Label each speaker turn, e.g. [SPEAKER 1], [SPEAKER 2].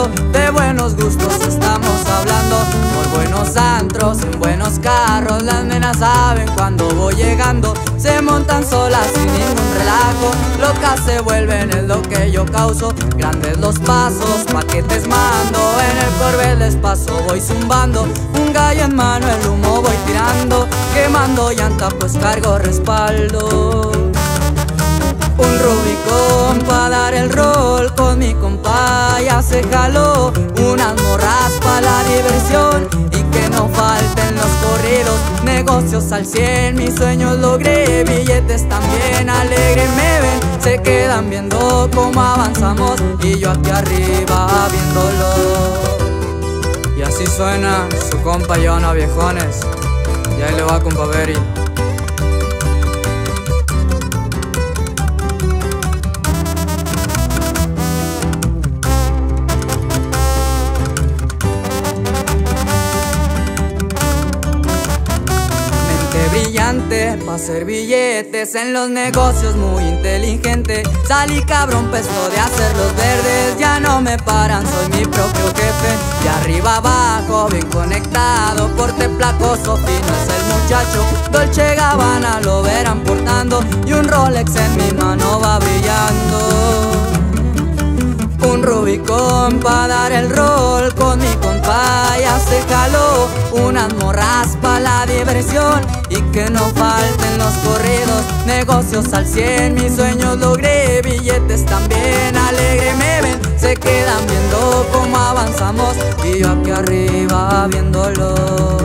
[SPEAKER 1] tomando, de buenos gustos estamos hablando. Por buenos antros, en buenos carros, las nenas saben cuando voy llegando. Se montan solas sin ningún relajo, locas se vuelven es lo que yo causo. Grandes los pasos, paquetes mando, en el Corvette les paso, voy zumbando. Un gallo en mano, el humo voy tirando, quemando llanta pues cargo respaldo. Un Rubicón pa' dar el rol, con mi compa ya se jaló. Unas morras pa' la diversión y que no falten los corridos. Negocios al 100, mis sueños logré, billetes también, alegre me ven. Se quedan viendo cómo avanzamos y yo aquí arriba viéndolo. Y así suena su compa Yona Viejones, y ahí le va compa Beri. Brillante pa' hacer billetes, en los negocios muy inteligente. Salí cabrón, pesto de hacer los verdes, ya no me paran, soy mi propio jefe. De arriba abajo, bien conectado, porte placoso, fino es el muchacho. Dolce Gabbana lo verán portando y un Rolex en mi mano va brillando. Un Rubicón pa' dar el rol, con mi compa ya se jaló. Unas morras pa' la diversión y que no falten los corridos. Negocios al 100, mis sueños logré, billetes también, alegre me ven. Se quedan viendo cómo avanzamos y yo aquí arriba viéndolo.